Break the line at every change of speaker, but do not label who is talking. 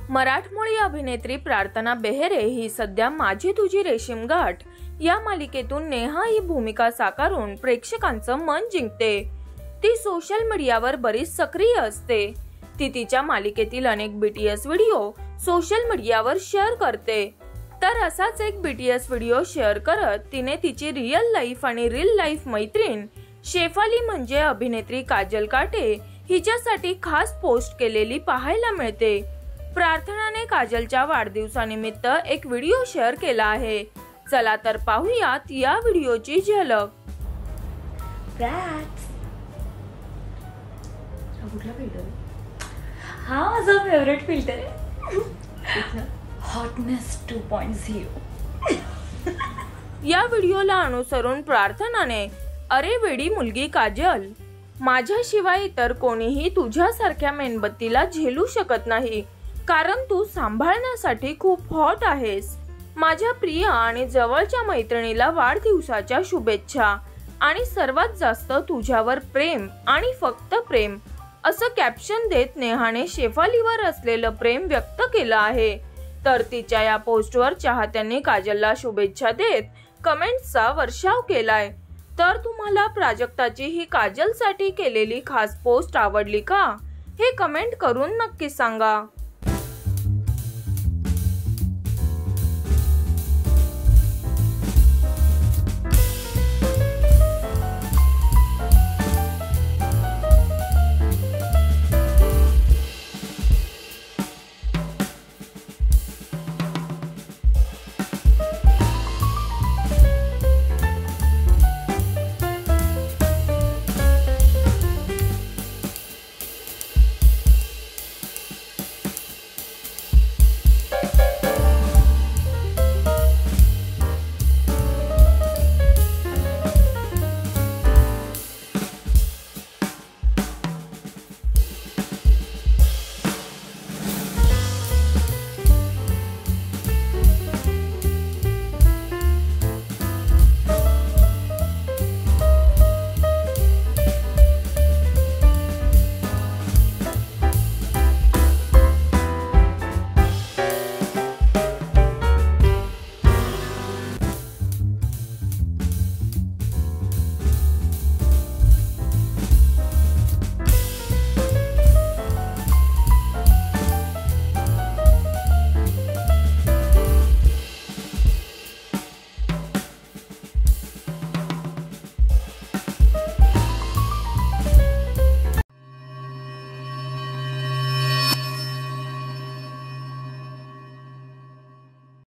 मराठमोळी अभिनेत्री प्रार्थना बेहेरे ही सध्या माझी तुझी रेशीम गाठ या मालिकेतून नेहा ही भूमिका साकारून प्रेक्षकांचं मन जिंकते। ती सोशल मीडियावर बरीच सक्रिय असते। ती तिच्या मालिकेतील अनेक बीटीएस व्हिडिओ सोशल मीडियावर शेअर करते। तर असाच एक बीटीएस व्हिडिओ शेअर करत तिने तिची रिअल लाईफ आणि रील लाईफ मैत्रीण शेफाली म्हणजे अभिनेत्री काजल काटे हिच्यासाठी खास पोस्ट केलेली पाहायला मिळते। प्रार्थनाने काजलच्या वाढदिवसानिमित्त एक व्हिडिओ शेअर केला आहे। चला तर पाहूयात या व्हिडिओची झलक।
हा माझा फेवरेट फिल्टर आहे, हॉटनेस 2.0।
या व्हिडिओला अनुसरून प्रार्थनाने अरे वेडी मुलगी काजल, माझ्याशिवाय इतर कोणीही तुझ्यासारख्या मेणबत्तीला झेलू शकत नाही, कारण तू सांभाळण्यासाठी खूप हॉट आहेस। माझ्या प्रिय आणि जवळच्या मैत्रिणीला वाढदिवसाच्या शुभेच्छा आणि सर्वात जास्त तुझ्यावर प्रेम आणि फक्त प्रेम असं कॅप्शन देत नेहाने शेफालीवर असलेलं प्रेम व्यक्त केलं आहे। तर तिच्या या पोस्टवर चाहत्यांनी काजलला शुभेच्छा देत कमेंट्सचा वर्षाव केलाय। तर तुम्हाला प्राजक्ताची ही काजलसाठी केलेली खास पोस्ट आवडली का? हे कमेंट करून नक्की सांगा।